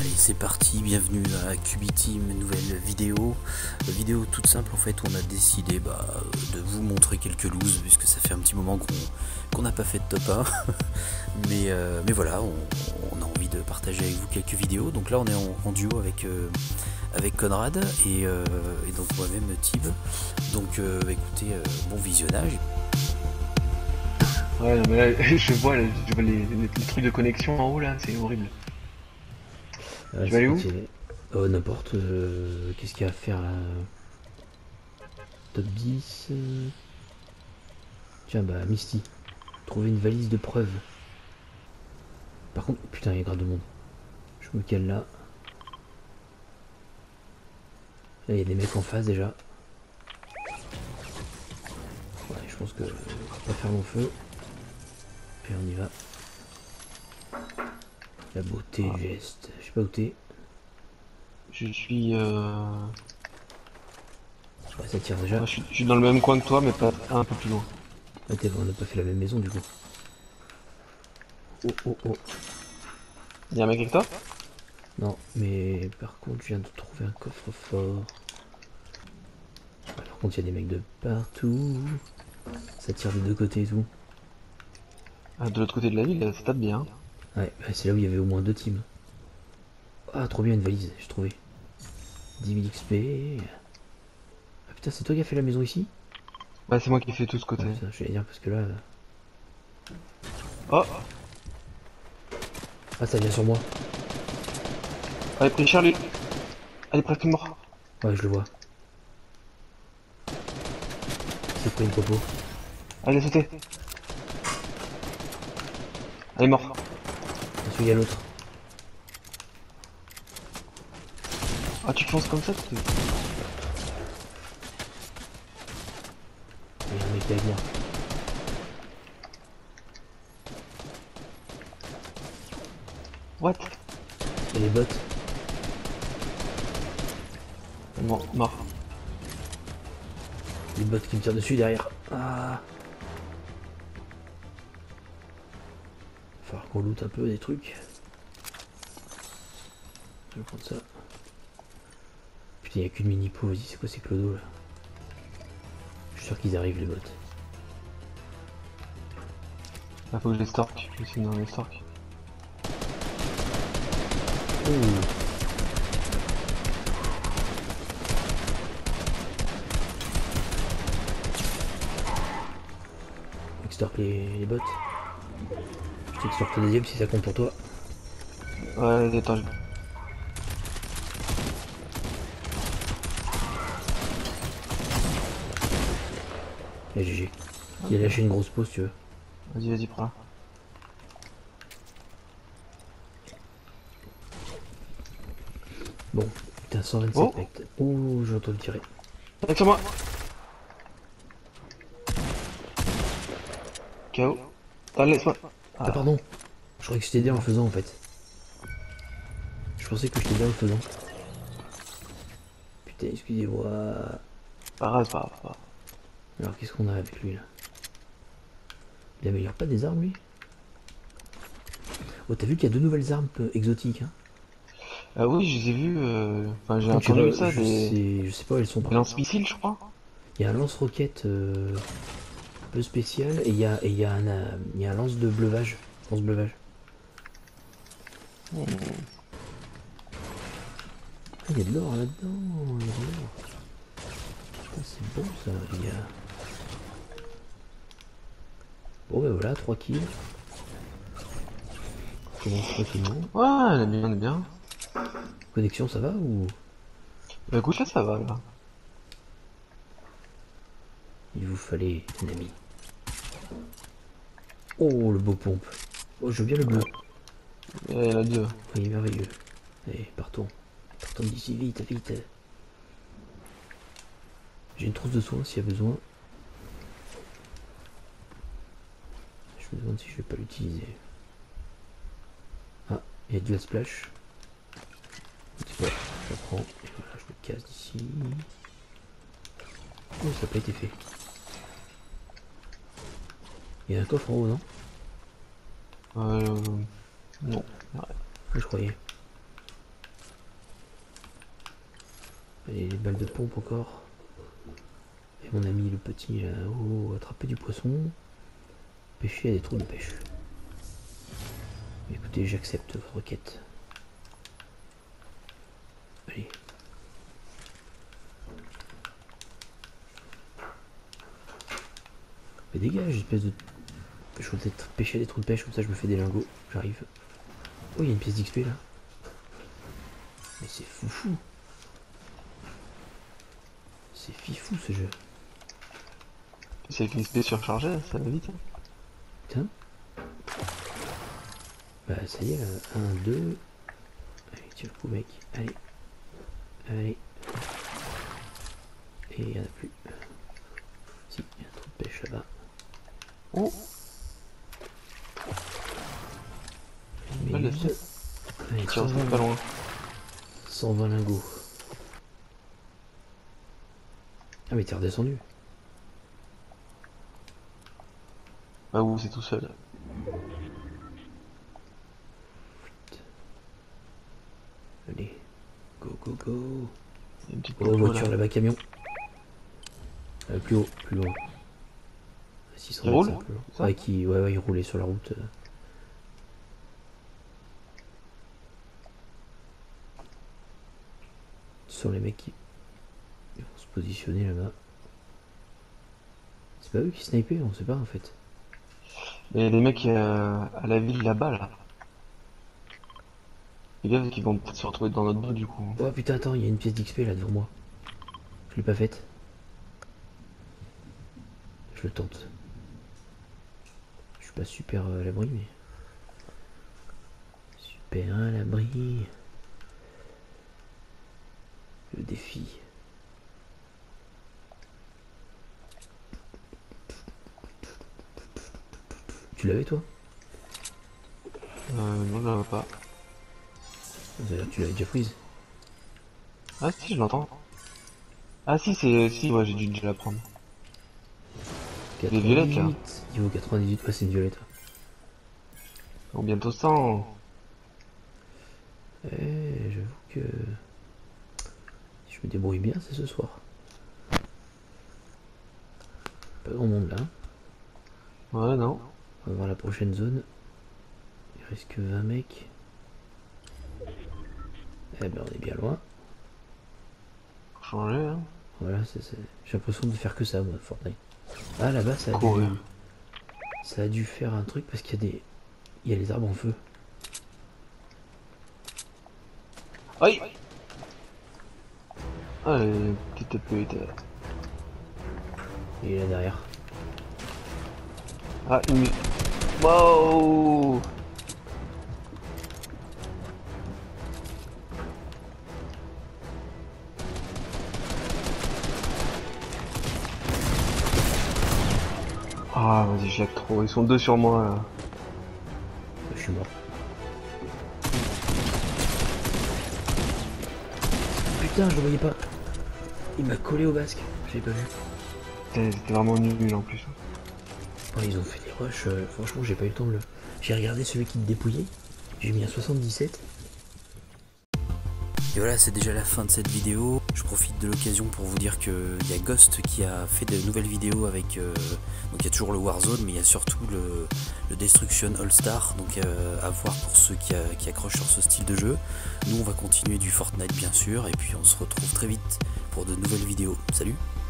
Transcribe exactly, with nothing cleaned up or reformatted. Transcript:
Allez, c'est parti, bienvenue à Cubiteam, nouvelle vidéo. Vidéo toute simple en fait, on a décidé bah, de vous montrer quelques looses puisque ça fait un petit moment qu'on qu'on n'a pas fait de top un. mais, euh, mais voilà, on, on a envie de partager avec vous quelques vidéos. Donc là on est en, en duo avec, euh, avec Conrad et, euh, et donc moi-même Tib. Donc euh, écoutez, euh, bon visionnage. Ouais, non, mais là, je vois, là, je vois les, les- les trucs de connexion en haut là, c'est horrible. Ah, Tu vas c'est aller où? parti, allez. Oh, n'importe. euh, Qu'est-ce qu'il y a à faire là? Top dix. euh. Tiens, bah, Misty. Trouver une valise de preuves. Par contre, putain, il y a grave de monde. Je me cale là. Là, il y a des mecs en face déjà. Ouais, je pense que je vais pas faire mon feu. Et on y va. La beauté Ah, du geste. Je sais pas où t'es. je suis, euh... Ouais, ça tire déjà. ouais, je suis, je suis dans le même coin que toi, mais pas un peu plus loin. Ouais, t'es- on n'a pas fait la même maison du coup. Oh, oh, oh. Y'a un mec avec toi? Non, mais par contre, je viens de trouver un coffre-fort. Ouais, par contre, il y a des mecs de partout. Ça tire des deux côtés et tout. Ah, de l'autre côté de la ville, ça tape bien. Ouais, bah, c'est là où il y avait au moins deux teams. Ah, trop bien une valise, j'ai trouvé. dix mille X P. Ah putain, c'est toi qui as fait la maison ici? Ouais, c'est moi qui fais tout ce Ah côté. putain, je vais dire parce que là. euh, Oh! Ah, ça vient sur moi. Allez, pris cher lui! Elle est presque mort. Ouais, je le vois. C'est quoi une popo? Allez, sautez! Elle est morte. Ensuite, il y a l'autre. Ah, tu fonces comme ça, tu te... Il y a un mec avec moi. What? Il y a les bots. Bon, mort. Les bots qui me tirent dessus derrière. Ah. Va falloir qu'on loot un peu des trucs. Je vais prendre ça. Putain, il n'y a qu'une mini peau. Vas-y, c'est quoi ces clodos là? Je suis sûr qu'ils arrivent les bots. Là, faut que je les stork. Je suis dans les stork. Ouh. Extorque les, les bots. Je t'extorque le deuxième si ça compte pour toi. Ouais, attends, je... Et G G. Il a lâché une grosse pause, tu veux. Vas-y, vas-y, prends-la. Bon, putain, cent vingt-sept Oh! mecs. Ouh, j'entends le tirer. Avec sur moi! K O. Attends, laisse-moi. Ah, pardon. Je croyais que je t'aidais en le faisant en fait. Je pensais que je t'aidais en le faisant. Putain, excusez-moi. Pas grave, c'est pas grave, c'est pas grave. Alors, qu'est-ce qu'on a avec lui là? Il améliore pas des armes lui? Oh, t'as vu qu'il y a deux nouvelles armes euh, exotiques, hein? Ah oui, je les ai vus. euh, Enfin, j'ai Par contre, je sais entendu pas- ça, je des, sais, je sais pas où elles sont par des contre. lance-missiles, je crois. Il y a un lance-roquette euh, un peu spécial et il y a, et il y a un, euh, il y a un lance de bleuvage. Lance-bleuvage. Hmm. Ah, il y a de l'or là-dedans. Il y a de l'or. Putain, c'est bon ça, les gars. Bon, bah voilà, trois kills. On commence tranquillement. Ouais, on est bien, on est bien. Connexion, ça va ou Bah écoute, là, ça va, là. il vous fallait un ami? Oh, le beau pompe. Oh, je veux bien le bleu. Il y en a deux. Oui, merveilleux. Allez, partons. Partons d'ici, vite, vite. J'ai une trousse de soins s'il y a besoin. Je me demande si je vais pas l'utiliser. Ah, il y a de la splash. C'est quoi? Je la prends et voilà, je me casse d'ici. Oh, ça n'a pas été fait. Il y a un coffre en haut, non? Euh... Non. Ouais. Oui, je croyais. Allez, les balles de pompe encore. Et mon ami le petit là-haut, attraper du poisson. Pêcher à des trous de pêche. Écoutez, j'accepte votre requête. Allez. Mais dégage, espèce de... Je vais peut-être pêcher à des trous de pêche, comme ça je me fais des lingots. J'arrive. Oh, il y a une pièce d'X P là. Mais c'est foufou. C'est fifou ce jeu. C'est avec une X P surchargée, ça va vite. Putain. Bah ça y est là. un, deux. Allez, tiens le coup mec. Allez. Allez. Et il n'y en a plus. Si, il y a un trou de pêche là-bas. Oh. Mais Allez, allez, cent vingt, pas loin. cent vingt lingots. Ah mais t'es redescendu. Bah où c'est tout seul. Allez. Go go go. Une petite Oh popo, voiture là. là-bas, camion. Euh, plus haut, plus loin. six cents Il roule, mètres, plus loin. ça Ouais, qui, ouais, ouais, il roulait sur la route. euh. Ce sont les mecs qui ils vont se positionner là-bas. C'est pas eux qui snipaient, on sait pas en fait. Et les mecs euh, à la ville là-bas là. Les gars qui vont peut-être se retrouver dans notre dos du coup. Oh putain, attends, il y a une pièce d'X P là devant moi. Je l'ai pas faite. Je le tente. Je suis pas super euh, à l'abri, mais. Super à l'abri. Le défi. Tu l'avais toi? Euh, non, je l'avais pas. D'ailleurs, tu l'avais déjà prise. Ah si, je l'entends. Ah si, c'est... Si, ouais, j'ai dû déjà la prendre. Les violettes, là. Niveau quatre-vingt-dix-huit, ouais, c'est une violette. Bon, bientôt cent. Eh, j'avoue que... Si je me débrouille bien, c'est ce soir. Pas grand monde là. Ouais, non. On va voir la prochaine zone. Il reste que vingt mecs. Eh ben on est bien loin. Faut changer, hein. Voilà, c'est, c'est... j'ai l'impression de faire que ça, moi, Fortnite. Ah là-bas, ça a Courir. dû... Ça a dû faire un truc parce qu'il y a des... Il y a les arbres en feu. Aïe. Ah, les petites épées. Il est là derrière. Ah, une... Wow. Ah, vas-y, je lag trop. Ils sont deux sur moi, là. Je suis mort. Putain, je le voyais pas. Il m'a collé au basque. J'avais pas vu. C'était vraiment nul en plus. Oh, ils ont fait des rushs. euh, franchement, j'ai pas eu le temps de le... J'ai regardé celui qui te dépouillait. J'ai mis un soixante-dix-sept. Et voilà, c'est déjà la fin de cette vidéo. Je profite de l'occasion pour vous dire qu'il y a Ghost qui a fait de nouvelles vidéos avec... Euh, donc il y a toujours le Warzone, mais il y a surtout le, le Destruction All-Star, donc euh, à voir pour ceux qui, a, qui accrochent sur ce style de jeu. Nous, on va continuer du Fortnite bien sûr, et puis on se retrouve très vite pour de nouvelles vidéos. Salut!